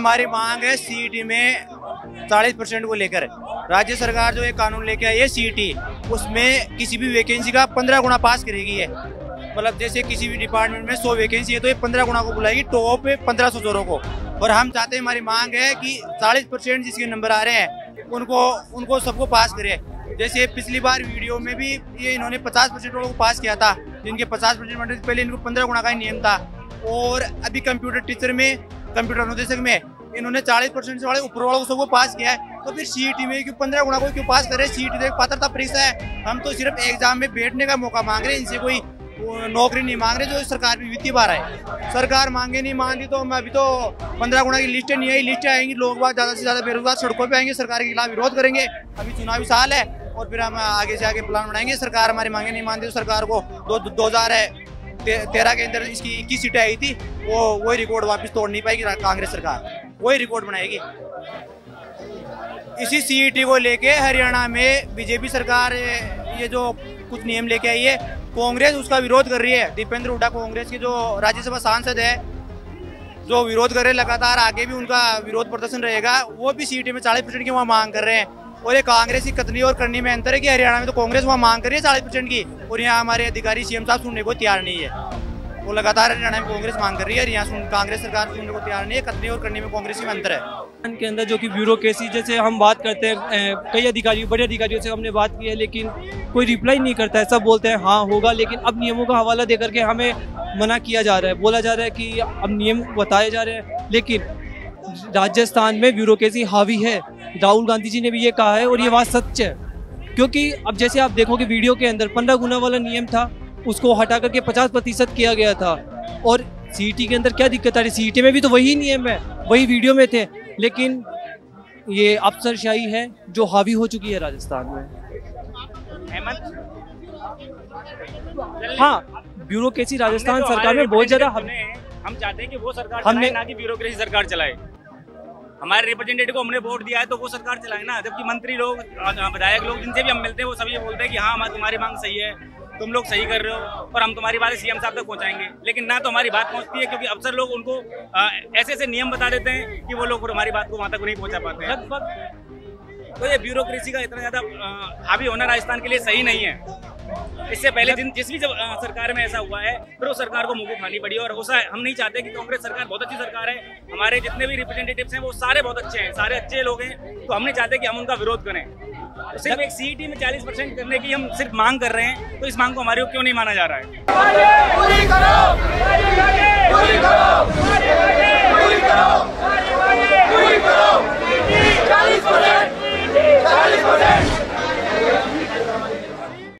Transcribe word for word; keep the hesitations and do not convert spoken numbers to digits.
हमारी मांग है सीईटी में चालीस परसेंट को लेकर। राज्य सरकार जो एक कानून लेके आई है सीईटी, उसमें किसी भी वैकेंसी का पंद्रह गुना पास करेगी है। मतलब जैसे किसी भी डिपार्टमेंट में सौ वैकेंसी है तो ये पंद्रह गुना को बुलाएगी, टॉप पे पंद्रह सौ जोरों को। और हम चाहते हैं, हमारी मांग है कि चालीस परसेंट जिसके नंबर आ रहे हैं उनको उनको सबको पास करे। जैसे पिछली बार वीडियो में भी ये इन्होंने पचास परसेंट लोगों को पास किया था, जिनके पचास परसेंट पहले इनको पंद्रह गुना का ही नियम था। और अभी कंप्यूटर टीचर में, कंप्यूटर अनुदेशक में इन्होंने चालीस परसेंट से वाले ऊपर वालों को सबको पास किया है। तो फिर सीईटी में क्यों पंद्रह गुना को क्यों पास करे? सीईटी तो एक पात्रता परीक्षा है। हम तो सिर्फ एग्जाम में बैठने का मौका मांग रहे हैं, इनसे कोई नौकरी नहीं मांग रहे जो सरकार भी वित्तीय बार है। सरकार मांगे नहीं मानती तो मैं अभी तो पंद्रह गुना की लिस्टें नहीं आई, लिस्टें आएंगी, लोग बात ज़्यादा से ज़्यादा बेरोजगार सड़कों पे आएंगे, सरकार के खिलाफ विरोध करेंगे। अभी चुनावी साल है और फिर हम आगे से आगे प्लान बनाएंगे। सरकार हमारी मांगे नहीं मानती तो सरकार को दो दो हजार ते, तेरह के अंदर इसकी इक्कीस सीटें आई थी, वो वही रिकॉर्ड वापस तोड़ नहीं पाएगी कांग्रेस सरकार, वही रिकॉर्ड बनाएगी। इसी सीईटी को लेके हरियाणा में बीजेपी सरकार ये जो कुछ नियम लेके आई है, कांग्रेस उसका विरोध कर रही है। दीपेंद्र हुड्डा कांग्रेस के जो राज्यसभा सांसद है जो विरोध कर रहे हैं, लगातार आगे भी उनका विरोध प्रदर्शन रहेगा। वो भी सीईटी में चालीस परसेंट की वहाँ मांग कर रहे हैं। और ये कांग्रेस की कथनी और करनी में अंतर है कि हरियाणा में तो कांग्रेस वहाँ मांग कर रही है चालीस परसेंट की, और यहाँ हमारे अधिकारी सीएम साहब सुनने को तैयार नहीं है। वो लगातार हरियाणा में कांग्रेस मांग कर रही है, यहाँ कांग्रेस सरकार सुनने को तैयार नहीं है। कथनी और करनी में कांग्रेस की अंतर है। के अंदर जो कि ब्यूरोक्रेसी, जैसे हम बात करते हैं, कई अधिकारियों बड़े अधिकारियों से हमने बात की है, लेकिन कोई रिप्लाई नहीं करता है। सब बोलते हैं हाँ होगा, लेकिन अब नियमों का हवाला देकर के हमें मना किया जा रहा है। बोला जा रहा है कि अब नियम बताए जा रहे हैं, लेकिन राजस्थान में ब्यूरोक्रेसी हावी है। राहुल गांधी जी ने भी ये कहा है और ये बात सच है। क्योंकि अब जैसे आप देखोगे वीडियो के अंदर पंद्रह गुना वाला नियम था, उसको हटा करके पचास प्रतिशत किया गया था। और सीईटी के अंदर क्या दिक्कत आ रही? सीईटी में भी तो वही नियम है, वही वीडियो में थे, लेकिन ये अफसरशाही है जो हावी हो चुकी है राजस्थान में। हाँ, ब्यूरोक्रेसी राजस्थान तो सरकार में बहुत ज्यादा। हम हम चाहते हैं कि वो सरकार हमने ना कि ब्यूरोक्रेसी सरकार चलाए। हमारे रिप्रेजेंटेटिव को हमने वोट दिया है तो वो सरकार चलाए ना। जबकि मंत्री लोग, विधायक लोग जिनसे भी हम मिलते हैं वो सब ये बोलते हैं कि हाँ तुम्हारी मांग सही है, तुम लोग सही कर रहे हो और हम तुम्हारी बात सीएम साहब तक पहुंचाएंगे। लेकिन ना तो हमारी बात पहुंचती है, क्योंकि अफसर लोग उनको आ, ऐसे ऐसे नियम बता देते हैं कि वो लोग हमारी बात को वहां तक नहीं पहुंचा पाते हैं। तो ये ब्यूरोक्रेसी का इतना ज्यादा हावी होना राजस्थान के लिए सही नहीं है। इससे पहले जिन जिस भी जब सरकार में ऐसा हुआ है फिर उस सरकार को मुंह को खानी पड़ी। और ऐसा हम नहीं चाहते कि कांग्रेस सरकार बहुत अच्छी सरकार है, हमारे जितने भी रिप्रेजेंटेटिव्स हैं वो सारे बहुत अच्छे हैं, सारे अच्छे लोग हैं, तो हम नहीं चाहते कि हम उनका विरोध करें। तो सिर्फ एक सीईटी में चालीस परसेंट करने की हम सिर्फ मांग कर रहे हैं, तो इस मांग को हमारे क्यों नहीं माना जा रहा है?